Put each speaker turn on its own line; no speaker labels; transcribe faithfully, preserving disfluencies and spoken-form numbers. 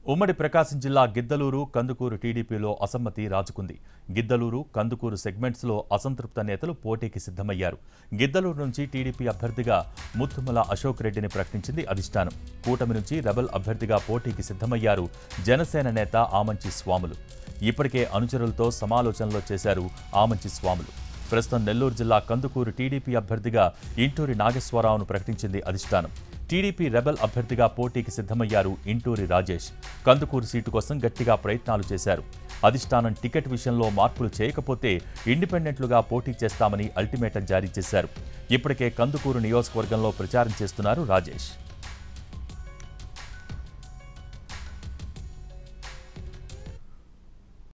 ఉమ్మడి ప్రకాశం జిల్లా గిద్దలూరు కందుకూరు టీడీపీలో అసమ్మతి రాజుకుంది. గిద్దలూరు కందుకూరు సెగ్మెంట్స్లో అసంతృప్త నేతలు పోటీకి సిద్ధమయ్యారు. గిద్దలూరు నుంచి టీడీపీ అభ్యర్థిగా ముత్తుమల అశోక్ రెడ్డిని ప్రకటించింది అధిష్టానం. కూటమి నుంచి రెబల్ అభ్యర్థిగా పోటీకి సిద్ధమయ్యారు జనసేన నేత ఆమంచి స్వాములు. ఇప్పటికే అనుచరులతో సమాలోచనలు చేశారు ఆమంచి స్వాములు. ప్రస్తుతం నెల్లూరు జిల్లా కందుకూరు టీడీపీ అభ్యర్థిగా ఇంటూరి నాగేశ్వరరావును ప్రకటించింది అధిష్టానం. టీడీపీ రెబల్ అభ్యర్థిగా పోటీకి సిద్ధమయ్యారు ఇంటూరి రాజేష్. కందుకూరు సీటు కోసం గట్టిగా ప్రయత్నాలు చేశారు. అధిష్టానం టికెట్ విషయంలో మార్పులు చేయకపోతే ఇండిపెండెంట్లుగా పోటీ చేస్తామని అల్టిమేటం జారీ చేశారు. ఇప్పటికే కందుకూరు నియోజకవర్గంలో ప్రచారం చేస్తున్నారు రాజేష్.